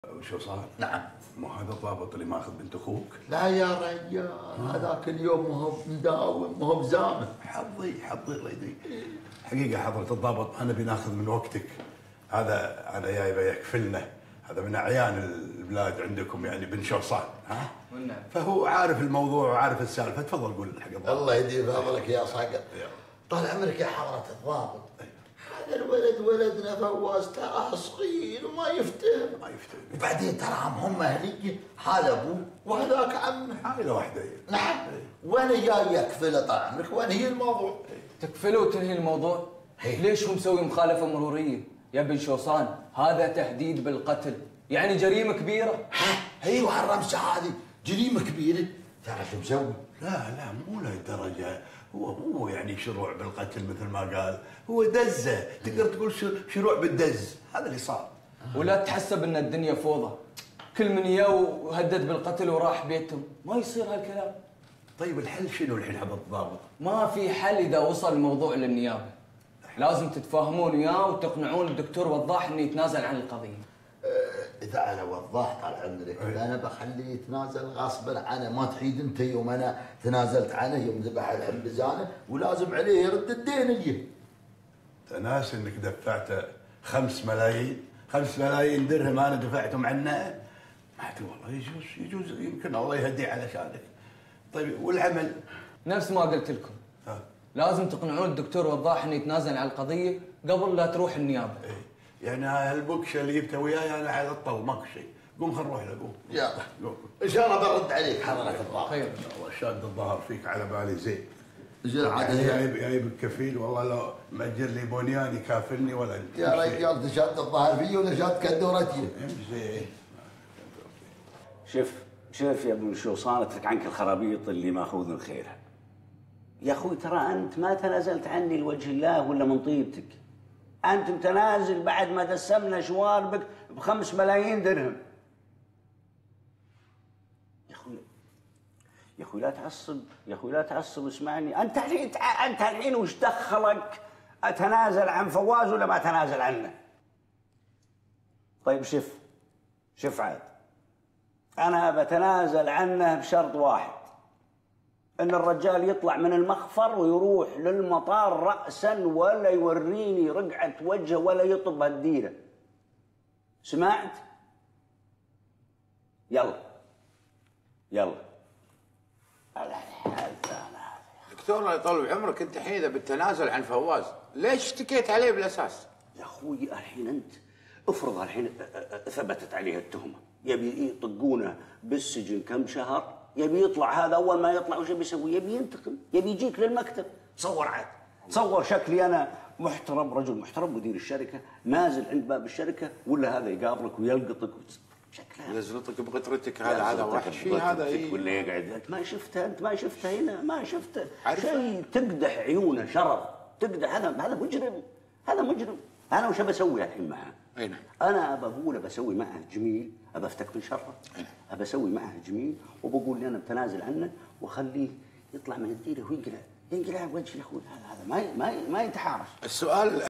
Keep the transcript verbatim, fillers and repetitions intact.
وشو صار؟ نعم. مو هذا الضابط اللي ماخذ بنت اخوك؟ لا يا رجال، هذاك اليوم ما هو مداوم ما هو بزامن. حظي حظي الله يديك. حقيقه حضره الضابط انا بناخذ من وقتك. هذا هذا جايبه يكفلنا، هذا من اعيان البلاد عندكم يعني بن شوصان، ها؟ والنعم. فهو عارف الموضوع وعارف السالفه، تفضل قول حق الضابط. الله يديم فضلك يا صقر. طال عمرك يا حضره الضابط. هذا الولد ولدنا فواز تراه صغير وما يفتهم. ما يفتهم. وبعدين تراهم هم اهليه، هذا ابوه وهذاك عمه. عائله واحده. نعم. وانا جاي اكفله طال عمرك وانهي الموضوع. تكفله وتنهي الموضوع؟ هي. ليش هو مسوي مخالفه مروريه؟ يا بن شوصان هذا تهديد بالقتل، يعني جريمه كبيره. ها شو هالرمسه هذه؟ جريمه كبيره؟ ترى شو مسوي؟ لا لا مو لهالدرجه، هو هو يعني شروع بالقتل مثل ما قال، هو دزه، تقدر تقول شروع بالدز، هذا اللي صار. ولا تحسب ان الدنيا فوضى، كل من يا وهدد بالقتل وراح بيتهم، ما يصير هالكلام. طيب الحل شنو الحين حضرة الضابط؟ ما في حل اذا وصل الموضوع للنيابه. لازم تتفاهمون وياه وتقنعون الدكتور وضاح انه يتنازل عن القضيه. إذا أنا وضحت على عمرك أنا بخليه يتنازل غصبا عنه، ما تحيد أنت يوم أنا تنازلت عنه يوم ذبح الحنبزانة، ولازم عليه يرد الدين اللي. تناس إنك دفعت خمس ملايين، خمس ملايين درهم أنا دفعتهم عنه؟ ما أدري والله، يجوز يجوز يمكن الله يهديه علشانك. طيب والعمل؟ نفس ما قلت لكم. ها. لازم تقنعون الدكتور وضاح انه يتنازل عن القضيه قبل لا تروح النيابه. إيه. يعني هالبكشه اللي جبتها وياي انا على الطل ماكو شيء، قوم خل نروح له قوم. يلا قوم. ان شاء الله برد عليك حضرة الضابط. خير. ان شاء الله شاد الظهر فيك على بالي زين. زين عاد يعني جايب جايب الكفيل والله لو مأجر لي بنيان يكافلني ولا انت. يا رجال تشاد الظهر فيه ولا شاد كدورتي؟ زين. شوف شوف يا ابن شوصان، اترك عنك الخرابيط اللي ماخوذ من خيرها. يا اخوي ترى انت ما تنازلت عني لوجه الله ولا من طيبتك. انت متنازل بعد ما دسمنا شواربك بخمس ملايين درهم. يا اخوي يا اخوي لا تعصب، يا اخوي لا تعصب، اسمعني. انت الحين انت الحين وش دخلك اتنازل عن فواز ولا ما اتنازل عنه؟ طيب شوف شوف عاد، أنا بتنازل عنه بشرط واحد، إن الرجال يطلع من المخفر ويروح للمطار رأسا ولا يوريني رقعة وجهه ولا يطب هالديرة. سمعت؟ يلا يلا. دكتور الله يطول عمرك، أنت الحين إذا بالتنازل عن فواز ليش اشتكيت عليه بالأساس؟ يا أخوي الحين أنت افرض الحين ثبتت عليه التهمة، يبي يطقونه بالسجن كم شهر، يبي يطلع هذا أول ما يطلع وش يبي يسوي؟ يبي ينتقم، يبي يجيك للمكتب. تصور عاد، تصور شكلي أنا محترم، رجل محترم مدير الشركة، نازل عند باب الشركة ولا هذا يقابلك ويلقطك شكله يزلطك بقطرتك، هذا هذا وحشي هذا. إيه؟ ولا يقعد. أنت ما شفته، أنت ما شفته هنا، ما شفته شيء تقدح عيونه شرر، تقدح. هذا هذا مجرم، هذا مجرم. أنا وش بسوي الحين معه؟ أي نعم. أنا بقول بسوي معه جميل، أبى أفتك من شره، أبى أسوي معه جميل، وبقول لي أنا بتنازل عنه وأخليه يطلع من الديره وينقلع، ينقلع وجه الأخوي. هذا هذا ما ما ما يتحارش. السؤال